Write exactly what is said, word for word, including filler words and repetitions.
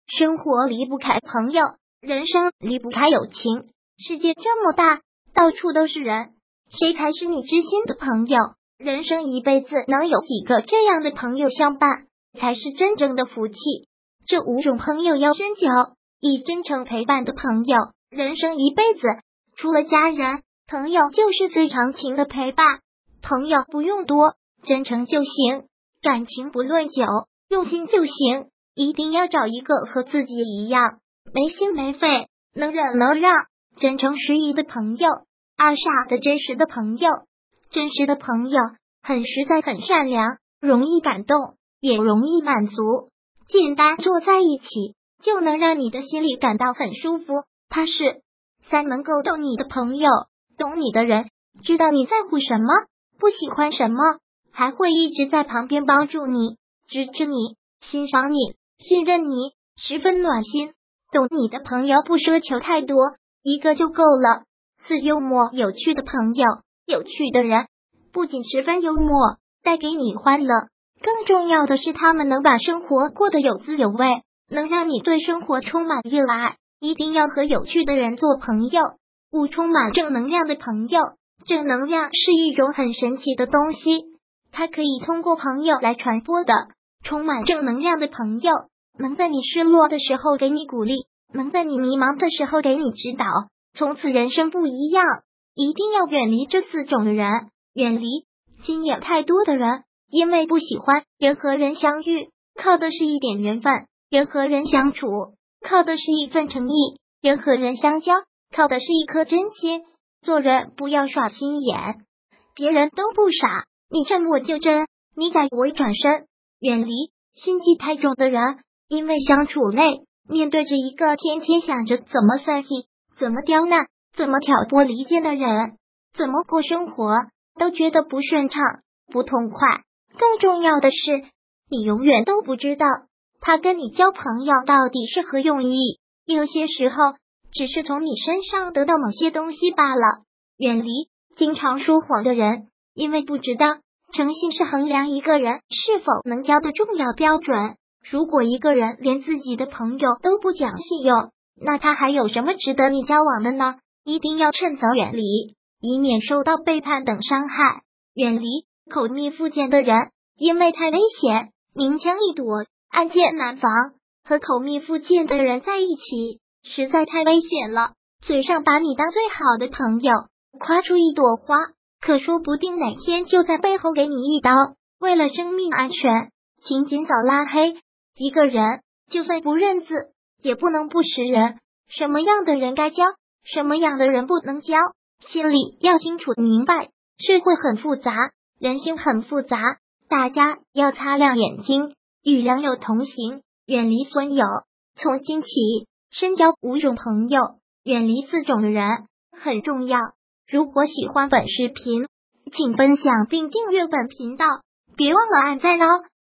生活离不开朋友，人生离不开友情。世界这么大，到处都是人，谁才是你知心的朋友？人生一辈子能有几个这样的朋友相伴，才是真正的福气。这五种朋友要深交，以真诚陪伴的朋友，人生一辈子，除了家人，朋友就是最长情的陪伴。朋友不用多，真诚就行，感情不论久，用心就行。一定要找一个和自己一样没心没肺，能忍能让，真诚实意的朋友。二傻的真实的朋友，真实的朋友很实在很善良，容易感动，也容易满足，简单坐在一起就能让你的心里感到很舒服踏实。三能够懂你的朋友，懂你的人，知道你在乎什么，不喜欢什么，还会一直在旁边帮助你，支持你，欣赏你，信任你，十分暖心。懂你的朋友不奢求太多，一个就够了。四幽默有趣的朋友，有趣的人不仅十分幽默，带给你欢乐，更重要的是他们能把生活过得有滋有味，能让你对生活充满热爱。一定要和有趣的人做朋友。五充满正能量的朋友，正能量是一种很神奇的东西，它可以通过朋友来传播的。充满正能量的朋友，能在你失落的时候给你鼓励，能在你迷茫的时候给你指导，从此人生不一样。一定要远离这四种的人，远离心眼太多的人，因为不喜欢人和人相遇，靠的是一点缘分；人和人相处，靠的是一份诚意；人和人相交，靠的是一颗真心。做人不要耍心眼，别人都不傻，你真我就真，你假我转身。远离心机太重的人，因为相处累，面对着一个天天想着怎么算计、怎么刁难、怎么挑拨离间的人，怎么过生活都觉得不顺畅、不痛快。更重要的是，你永远都不知道他跟你交朋友到底是何用意，有些时候只是从你身上得到某些东西罢了。远离经常说谎的人，因为不知道诚信是衡量一个人是否能交的重要标准。如果一个人连自己的朋友都不讲信用，那他还有什么值得你交往的呢？一定要趁早远离，以免受到背叛等伤害。远离口蜜腹剑的人，因为太危险，明枪易躲，暗箭难防。和口蜜腹剑的人在一起实在太危险了，嘴上把你当最好的朋友，夸出一朵花，可说不定哪天就在背后给你一刀。为了生命安全，请尽早拉黑。一个人就算不认字，也不能不识人。什么样的人该交，什么样的人不能交，心里要清楚明白。社会很复杂，人心很复杂，大家要擦亮眼睛，与良友同行，远离损友。从今起，深交五种朋友，远离四种人，很重要。如果喜欢本视频，请分享并订阅本频道，别忘了按赞哦。